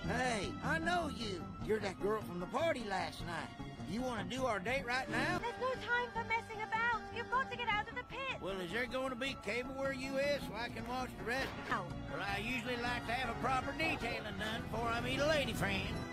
Hey, I know you. You're that girl from the party last night. You want to do our date right now? There's no time for messing about. You've got to get out of the pit. Well, is there going to be cable where you is so I can watch the rest? No. Well, I usually like to have a proper detailing done before I meet a lady friend.